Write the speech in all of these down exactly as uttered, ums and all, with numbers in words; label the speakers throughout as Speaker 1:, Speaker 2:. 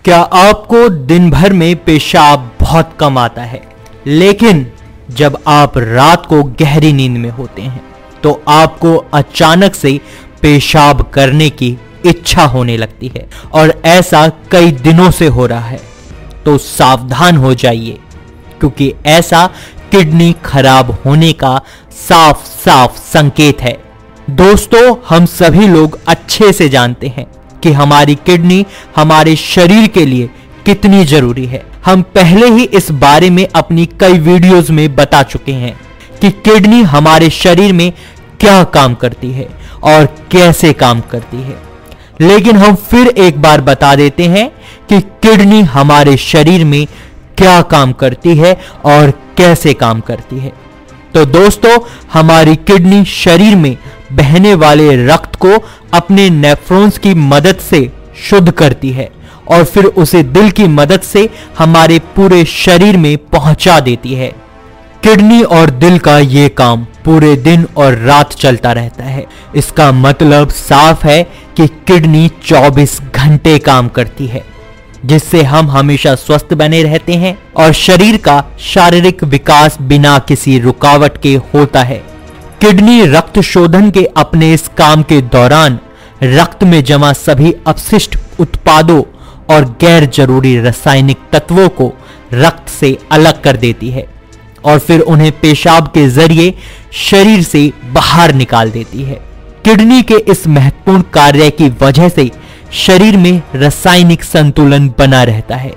Speaker 1: क्या आपको दिन भर में पेशाब बहुत कम आता है, लेकिन जब आप रात को गहरी नींद में होते हैं तो आपको अचानक से पेशाब करने की इच्छा होने लगती है और ऐसा कई दिनों से हो रहा है, तो सावधान हो जाइए, क्योंकि ऐसा किडनी खराब होने का साफ साफ संकेत है। दोस्तों, हम सभी लोग अच्छे से जानते हैं कि हमारी किडनी हमारे शरीर के लिए कितनी जरूरी है। हम पहले ही इस बारे में अपनी कई वीडियोस में बता चुके हैं कि किडनी हमारे शरीर में क्या काम करती है और कैसे काम करती है, लेकिन हम फिर एक बार बता देते हैं कि किडनी हमारे शरीर में क्या काम करती है और कैसे काम करती है। तो दोस्तों, हमारी किडनी शरीर में बहने वाले रक्त को अपने नेफ्रॉन्स की मदद से शुद्ध करती है और फिर उसे दिल की मदद से हमारे पूरे शरीर में पहुंचा देती है। किडनी और दिल का ये काम पूरे दिन और रात चलता रहता है। इसका मतलब साफ है कि किडनी चौबीस घंटे काम करती है, जिससे हम हमेशा स्वस्थ बने रहते हैं और शरीर का शारीरिक विकास बिना किसी रुकावट के होता है। किडनी रक्त शोधन के अपने इस काम के दौरान रक्त में जमा सभी अपशिष्ट उत्पादों और गैर जरूरी रासायनिक तत्वों को रक्त से अलग कर देती है और फिर उन्हें पेशाब के जरिए शरीर से बाहर निकाल देती है। किडनी के इस महत्वपूर्ण कार्य की वजह से शरीर में रासायनिक संतुलन बना रहता है।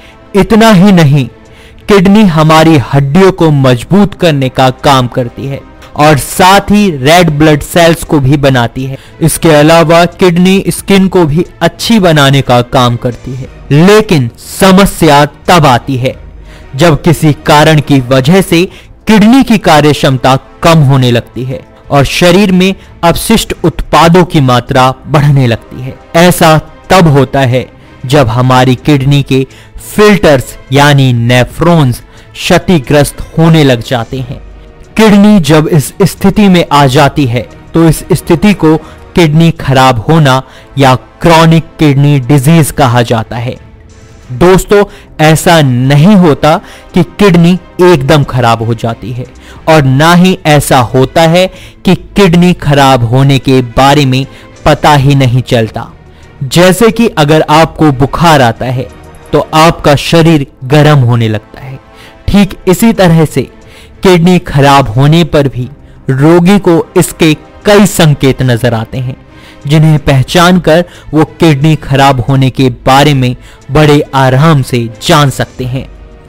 Speaker 1: इतना ही नहीं, किडनी हमारी हड्डियों को मजबूत करने का काम करती है और साथ ही रेड ब्लड सेल्स को भी बनाती है। इसके अलावा किडनी स्किन को भी अच्छी बनाने का काम करती है। लेकिन समस्या तब आती है जब किसी कारण की वजह से किडनी की कार्यक्षमता कम होने लगती है और शरीर में अपशिष्ट उत्पादों की मात्रा बढ़ने लगती है। ऐसा तब होता है जब हमारी किडनी के फिल्टर्स यानी नेफ्रॉन्स क्षतिग्रस्त होने लग जाते हैं। किडनी जब इस स्थिति में आ जाती है तो इस स्थिति को किडनी खराब होना या क्रॉनिक किडनी डिजीज कहा जाता है। दोस्तों, ऐसा नहीं होता कि किडनी एकदम खराब हो जाती है और ना ही ऐसा होता है कि किडनी खराब होने के बारे में पता ही नहीं चलता। जैसे कि अगर आपको बुखार आता है तो आपका शरीर गर्म होने लगता है, ठीक इसी तरह से किडनी खराब होने पर भी रोगी को इसके कई संकेत नजर आते हैं, जिन्हें पहचान कर वो किडनी खराब होने के बारे में बड़े आराम से जान सकते हैं।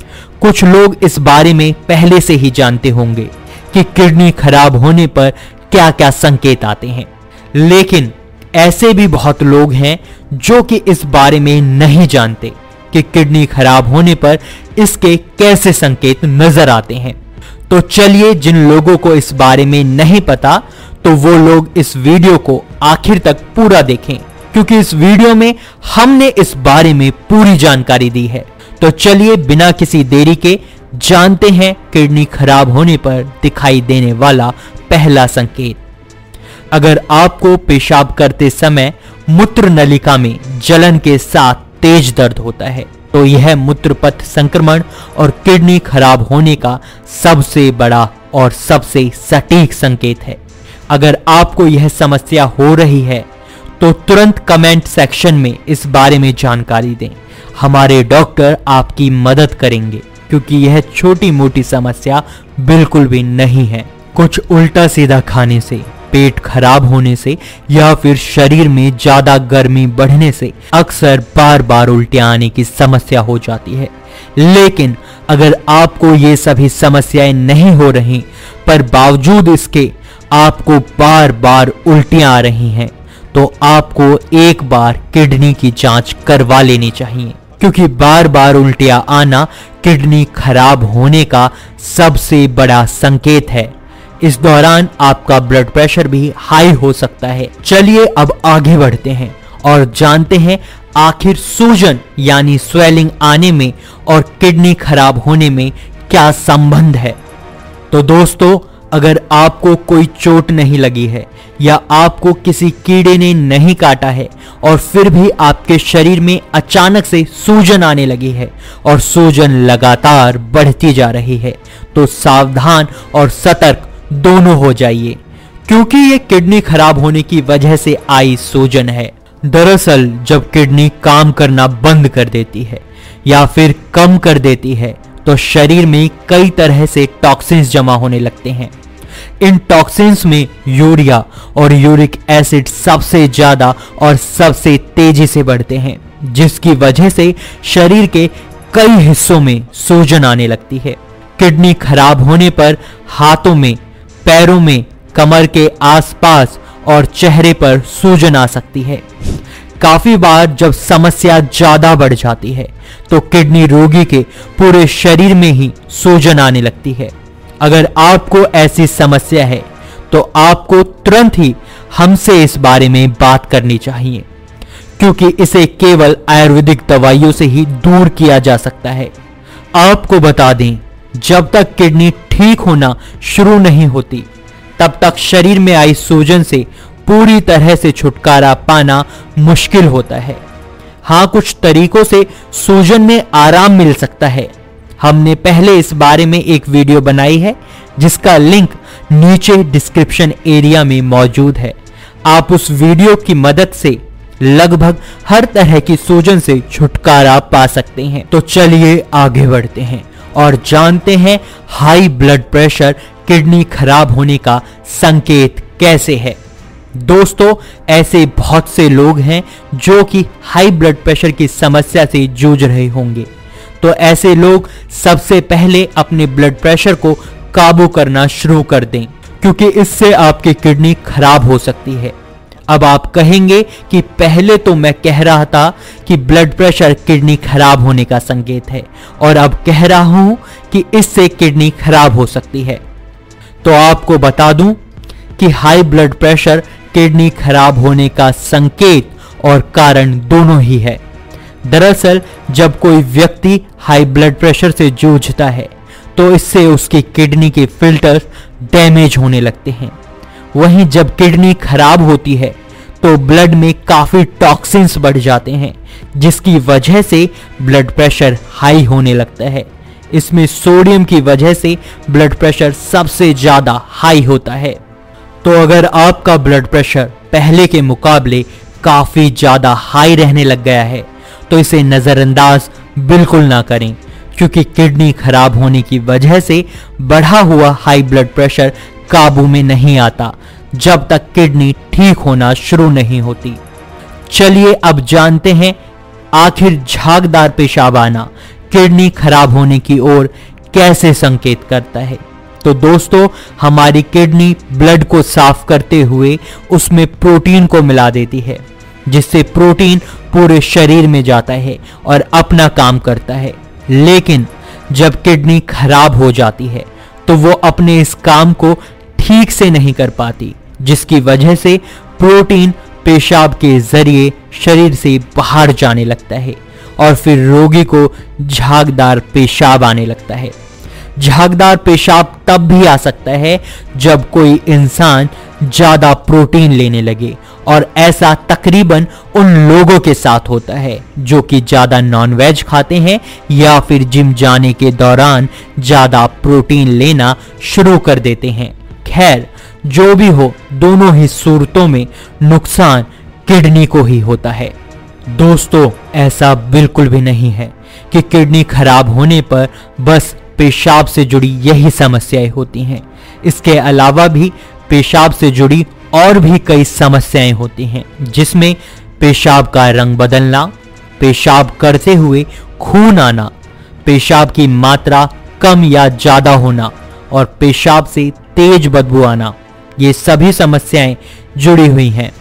Speaker 1: कुछ लोग इस बारे में पहले से ही जानते होंगे कि किडनी खराब होने पर क्या क्या संकेत आते हैं, लेकिन ऐसे भी बहुत लोग हैं जो कि इस बारे में नहीं जानते कि किडनी खराब होने पर इसके कैसे संकेत नजर आते हैं। तो चलिए, जिन लोगों को इस बारे में नहीं पता तो वो लोग इस वीडियो को आखिर तक पूरा देखें, क्योंकि इस वीडियो में हमने इस बारे में पूरी जानकारी दी है। तो चलिए, बिना किसी देरी के जानते हैं किडनी खराब होने पर दिखाई देने वाला पहला संकेत। अगर आपको पेशाब करते समय मूत्र नलिका में जलन के साथ तेज दर्द होता है तो यह मूत्रपथ संक्रमण और किडनी खराब होने का सबसे बड़ा और सबसे सटीक संकेत है। अगर आपको यह समस्या हो रही है तो तुरंत कमेंट सेक्शन में इस बारे में जानकारी दें। हमारे डॉक्टर आपकी मदद करेंगे, क्योंकि यह छोटी मोटी समस्या बिल्कुल भी नहीं है। कुछ उल्टा सीधा खाने से, पेट खराब होने से या फिर शरीर में ज्यादा गर्मी बढ़ने से अक्सर बार बार उल्टियां आने की समस्या हो जाती है। लेकिन अगर आपको ये सभी समस्याएं नहीं हो रही पर बावजूद इसके आपको बार बार उल्टियां आ रही हैं, तो आपको एक बार किडनी की जांच करवा लेनी चाहिए, क्योंकि बार बार उल्टियां आना किडनी खराब होने का सबसे बड़ा संकेत है। इस दौरान आपका ब्लड प्रेशर भी हाई हो सकता है। चलिए अब आगे बढ़ते हैं और जानते हैं आखिर सूजन यानी स्वेलिंग आने में और किडनी खराब होने में क्या संबंध है। तो दोस्तों, अगर आपको कोई चोट नहीं लगी है या आपको किसी कीड़े ने नहीं काटा है और फिर भी आपके शरीर में अचानक से सूजन आने लगी है और सूजन लगातार बढ़ती जा रही है, तो सावधान और सतर्क दोनों हो जाइए, क्योंकि ये किडनी खराब होने की वजह से आई सूजन है। दरअसल जब किडनी काम करना बंद कर देती है या फिर कम कर देती है तो शरीर में कई तरह से टॉक्सिन्स जमा होने लगते हैं। इन टॉक्सिन्स में यूरिया और यूरिक एसिड सबसे ज्यादा और सबसे तेजी से बढ़ते हैं, जिसकी वजह से शरीर के कई हिस्सों में सूजन आने लगती है। किडनी खराब होने पर हाथों में, पैरों में, कमर के आसपास और चेहरे पर सूजन आ सकती है। काफी बार जब समस्या ज्यादा बढ़ जाती है तो किडनी रोगी के पूरे शरीर में ही सूजन आने लगती है। अगर आपको ऐसी समस्या है तो आपको तुरंत ही हमसे इस बारे में बात करनी चाहिए, क्योंकि इसे केवल आयुर्वेदिक दवाइयों से ही दूर किया जा सकता है। आपको बता दें, जब तक किडनी ठीक होना शुरू नहीं होती तब तक शरीर में आई सूजन से पूरी तरह से छुटकारा पाना मुश्किल होता है। हाँ, कुछ तरीकों से सूजन में आराम मिल सकता है। हमने पहले इस बारे में एक वीडियो बनाई है जिसका लिंक नीचे डिस्क्रिप्शन एरिया में मौजूद है। आप उस वीडियो की मदद से लगभग हर तरह की सूजन से छुटकारा पा सकते हैं। तो चलिए आगे बढ़ते हैं और जानते हैं हाई ब्लड प्रेशर किडनी खराब होने का संकेत कैसे है। दोस्तों, ऐसे बहुत से लोग हैं जो कि हाई ब्लड प्रेशर की समस्या से जूझ रहे होंगे, तो ऐसे लोग सबसे पहले अपने ब्लड प्रेशर को काबू करना शुरू कर दें, क्योंकि इससे आपकी किडनी खराब हो सकती है। अब आप कहेंगे कि पहले तो मैं कह रहा था कि ब्लड प्रेशर किडनी खराब होने का संकेत है और अब कह रहा हूं कि इससे किडनी खराब हो सकती है। तो आपको बता दूं कि हाई ब्लड प्रेशर किडनी खराब होने का संकेत और कारण दोनों ही है। दरअसल जब कोई व्यक्ति हाई ब्लड प्रेशर से जूझता है तो इससे उसकी किडनी के फिल्टर्स डैमेज होने लगते हैं। वहीं जब किडनी खराब होती है तो ब्लड में काफी टॉक्सिन्स बढ़ जाते हैं, जिसकी वजह से ब्लड प्रेशर हाई होने लगता है। इसमें सोडियम की वजह से ब्लड प्रेशर सबसे ज्यादा हाई होता है। तो अगर आपका ब्लड प्रेशर पहले के मुकाबले काफी ज्यादा हाई रहने लग गया है तो इसे नजरअंदाज बिल्कुल ना करें, क्योंकि किडनी खराब होने की वजह से बढ़ा हुआ हाई ब्लड प्रेशर काबू में नहीं आता जब तक किडनी ठीक होना शुरू नहीं होती। चलिए अब जानते हैं आखिर झागदार पेशाब आना किडनी खराब होने की ओर कैसे संकेत करता है। तो दोस्तों, हमारी किडनी ब्लड को साफ करते हुए उसमें प्रोटीन को मिला देती है, जिससे प्रोटीन पूरे शरीर में जाता है और अपना काम करता है। लेकिन जब किडनी खराब हो जाती है तो वो अपने इस काम को ठीक से नहीं कर पाती, जिसकी वजह से प्रोटीन पेशाब के जरिए शरीर से बाहर जाने लगता है और फिर रोगी को झागदार पेशाब आने लगता है। झागदार पेशाब तब भी आ सकता है जब कोई इंसान ज्यादा प्रोटीन लेने लगे, और ऐसा तकरीबन उन लोगों के साथ होता है जो कि ज्यादा नॉनवेज खाते हैं या फिर जिम जाने के दौरान ज्यादा प्रोटीन लेना शुरू कर देते हैं। खैर, जो भी हो, दोनों ही सूरतों में नुकसान किडनी को ही होता है। दोस्तों, ऐसा बिल्कुल भी नहीं है कि किडनी खराब होने पर बस पेशाब से जुड़ी यही समस्याएं होती हैं। इसके अलावा भी पेशाब से जुड़ी और भी कई समस्याएं होती हैं, जिसमें पेशाब का रंग बदलना, पेशाब करते हुए खून आना, पेशाब की मात्रा कम या ज्यादा होना और पेशाब से तेज बदबू आना, ये सभी समस्याएं जुड़ी हुई हैं।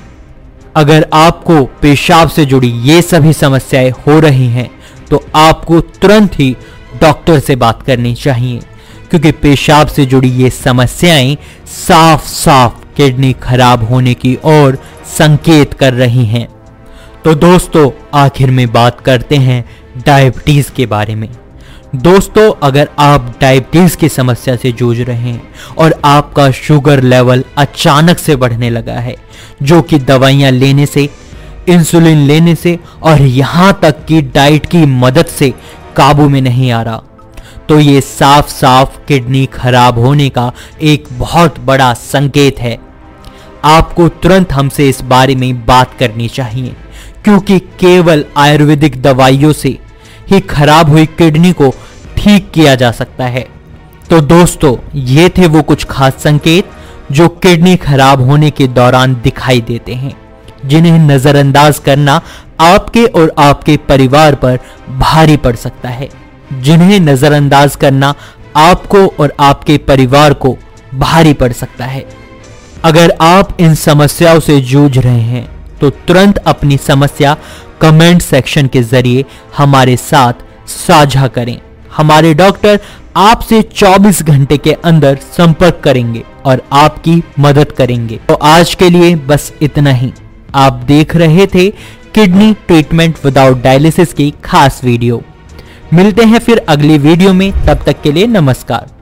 Speaker 1: अगर आपको पेशाब से जुड़ी ये सभी समस्याएं हो रही हैं तो आपको तुरंत ही डॉक्टर से बात करनी चाहिए, क्योंकि पेशाब से जुड़ी ये समस्याएं साफ साफ किडनी खराब होने की ओर संकेत कर रही हैं। तो दोस्तों, आखिर में बात करते हैं डायबिटीज के बारे में। दोस्तों, अगर आप डायबिटीज की समस्या से जूझ रहे हैं और आपका शुगर लेवल अचानक से बढ़ने लगा है, जो कि दवाइयां लेने से, इंसुलिन लेने से और यहां तक कि डाइट की मदद से काबू में नहीं आ रहा, तो ये साफ साफ किडनी खराब होने का एक बहुत बड़ा संकेत है। आपको तुरंत हमसे इस बारे में बात करनी चाहिए, क्योंकि केवल आयुर्वेदिक दवाइयों से ही खराब हुई किडनी को ठीक किया जा सकता है। तो दोस्तों, ये थे वो कुछ खास संकेत जो किडनी खराब होने के दौरान दिखाई देते हैं, जिन्हें नजरअंदाज करना आपके और आपके परिवार पर भारी पड़ सकता है जिन्हें नजरअंदाज करना आपको और आपके परिवार को भारी पड़ सकता है। अगर आप इन समस्याओं से जूझ रहे हैं तो तुरंत अपनी समस्या कमेंट सेक्शन के जरिए हमारे साथ साझा करें। हमारे डॉक्टर आपसे चौबीस घंटे के अंदर संपर्क करेंगे और आपकी मदद करेंगे। तो आज के लिए बस इतना ही। आप देख रहे थे किडनी ट्रीटमेंट विदाउट डायलिसिस की खास वीडियो। मिलते हैं फिर अगली वीडियो में, तब तक के लिए नमस्कार।